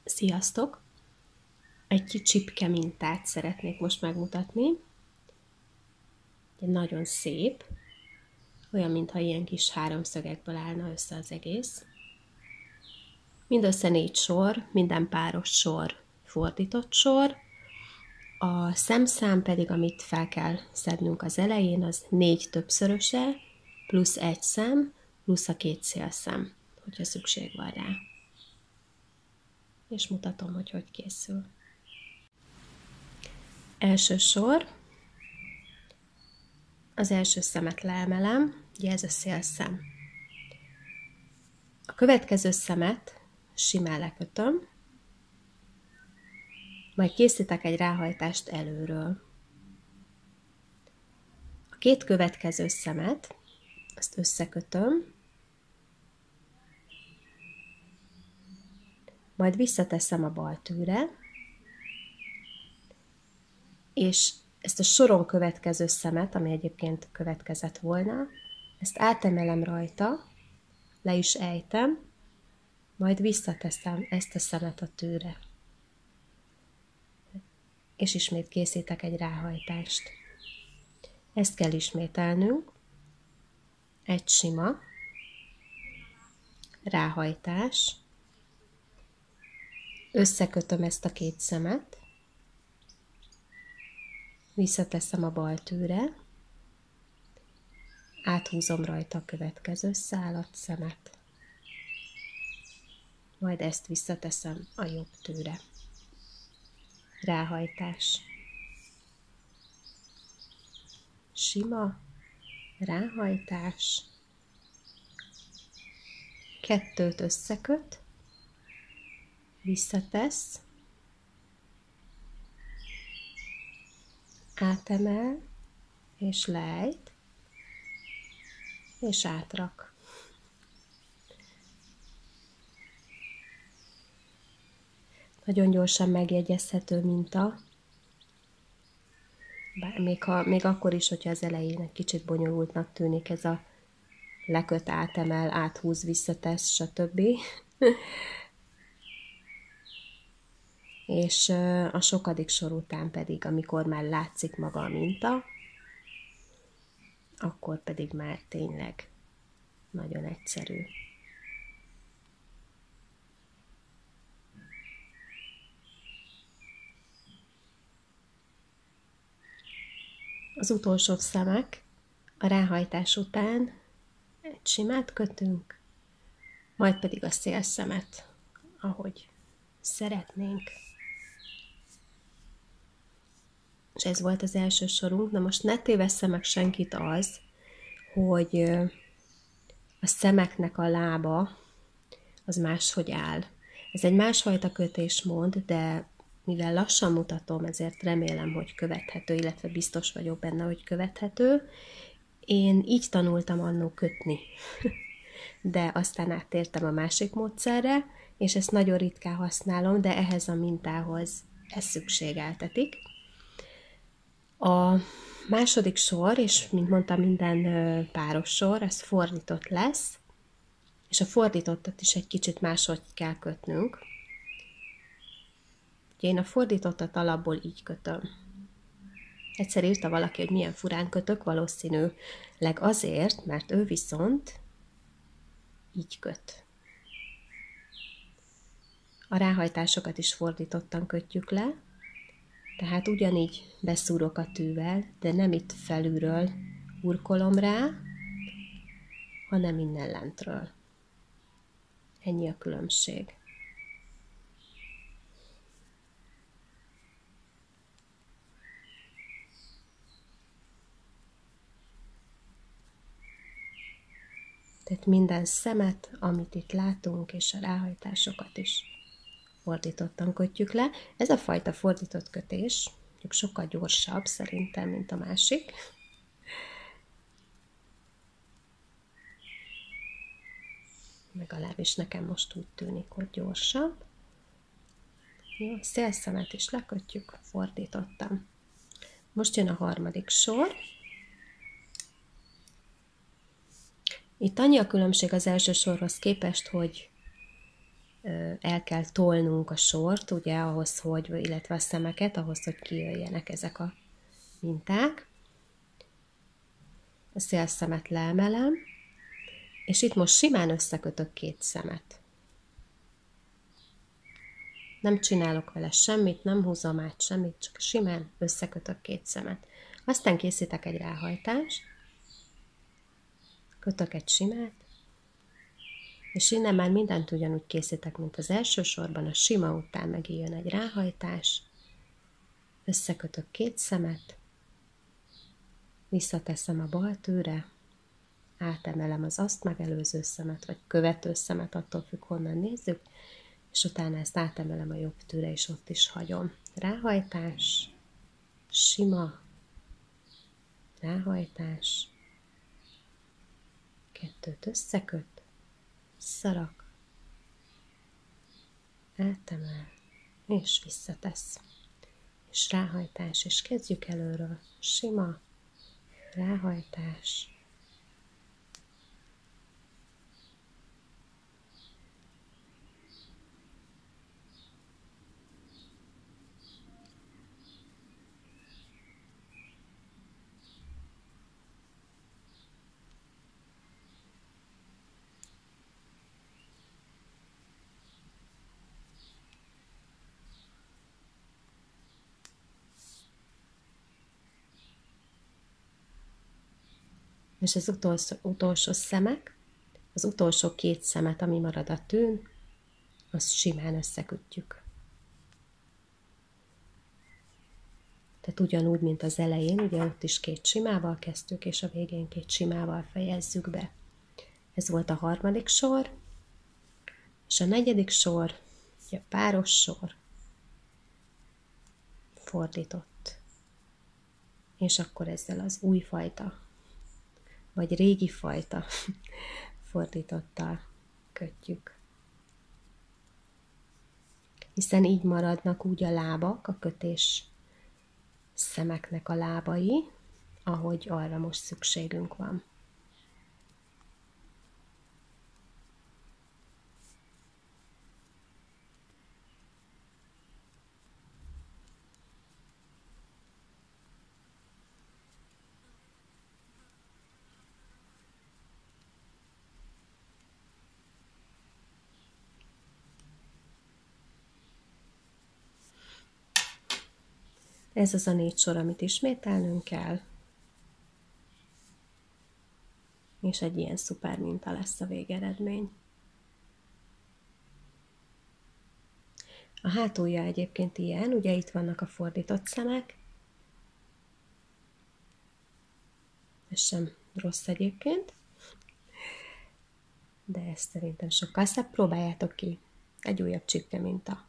Sziasztok! Egy kicsipke mintát szeretnék most megmutatni. Egy nagyon szép, olyan, mintha ilyen kis háromszögekből állna össze az egész. Mindössze 4 sor, minden páros sor fordított sor. A szemszám pedig, amit fel kell szednünk az elején, az 4 többszöröse, plusz 1 szem, plusz a 2 szélszem, hogyha szükség van rá. És mutatom, hogy hogy készül. Első sor, az első szemet leemelem, ugye ez a szélszem. A következő szemet simán lekötöm, majd készítek egy ráhajtást előről. A 2 következő szemet, azt összekötöm, majd visszateszem a bal tűre, és ezt a soron következő szemet, ami egyébként következett volna, ezt átemelem rajta, le is ejtem, majd visszateszem ezt a szemet a tűre. És ismét készítek egy ráhajtást. Ezt kell ismételnünk. Egy sima ráhajtás. Összekötöm ezt a 2 szemet, visszateszem a bal tűre, áthúzom rajta a következő szálat, szemet, majd ezt visszateszem a jobb tűre. Ráhajtás. Sima ráhajtás. 2-t összeköt, visszatesz, átemel, és leejt, és átrak. Nagyon gyorsan megjegyezhető minta, még akkor is, hogyha az elején egy kicsit bonyolultnak tűnik ez a leköt, átemel, áthúz, visszatesz, stb. És a sokadik sor után pedig, amikor már látszik maga a minta, akkor pedig már tényleg nagyon egyszerű. Az utolsó szemek a ráhajtás után egy simát kötünk, majd pedig a szélszemet, ahogy szeretnénk. És ez volt az első sorunk. Na most ne tévessze meg senkit az, hogy a szemeknek a lába az máshogy áll. Ez egy másfajta kötésmód, de mivel lassan mutatom, ezért remélem, hogy követhető, illetve biztos vagyok benne, hogy követhető. Én így tanultam annó kötni, de aztán áttértem a másik módszerre, és ezt nagyon ritkán használom, de ehhez a mintához ez szükségeltetik. A második sor, és mint mondtam, minden páros sor, ez fordított lesz, és a fordítottat is egy kicsit máshogy kell kötnünk. Ugye én a fordítottat alapból így kötöm. Egyszer írta valaki, hogy milyen furán kötök, valószínűleg azért, mert ő viszont így köt. A ráhajtásokat is fordítottan kötjük le, tehát ugyanígy beszúrok a tűvel, de nem itt felülről hurkolom rá, hanem innen lentről. Ennyi a különbség. Tehát minden szemet, amit itt látunk, és a ráhajtásokat is fordítottan kötjük le. Ez a fajta fordított kötés sokkal gyorsabb szerintem, mint a másik. Legalábbis nekem most úgy tűnik, hogy gyorsabb. Jó, a szélszemet is lekötjük, fordítottam. Most jön a harmadik sor. Itt annyi a különbség az első sorhoz képest, hogy el kell tolnunk a sort, ugye, ahhoz, hogy, illetve a szemeket, ahhoz, hogy kijöjjenek ezek a minták. A szélszemet leemelem, és itt most simán összekötök 2 szemet. Nem csinálok vele semmit, nem húzom át semmit, csak simán összekötök 2 szemet. Aztán készítek egy ráhajtást, kötök egy simát, és innen már mindent ugyanúgy készítek, mint az első sorban, a sima után megint jön egy ráhajtás, összekötök 2 szemet, visszateszem a bal tőre, átemelem az azt megelőző szemet, vagy követő szemet, attól függ, honnan nézzük, és utána ezt átemelem a jobb tőre, és ott is hagyom. Ráhajtás, sima, ráhajtás, 2-t összeköt, szarak, átemel, és visszatesz. És ráhajtás, és kezdjük előről. Sima, ráhajtás, és az utolsó szemek, az utolsó 2 szemet, ami marad a tűn, azt simán összekötjük. Tehát ugyanúgy, mint az elején, ugye ott is 2 simával kezdtük, és a végén 2 simával fejezzük be. Ez volt a 3. sor, és a 4. sor, ugye páros sor, fordított. És akkor ezzel az új fajta, vagy régi fajta fordítottal kötjük. Hiszen így maradnak úgy a lábak, a kötés szemeknek a lábai, ahogy arra most szükségünk van. Ez az a 4 sor, amit ismételnünk kell, és egy ilyen szuper minta lesz a végeredmény. A hátulja egyébként ilyen, ugye itt vannak a fordított szemek, ez sem rossz egyébként, de ez szerintem sokkal szebb. Próbáljátok ki, egy újabb csipke minta.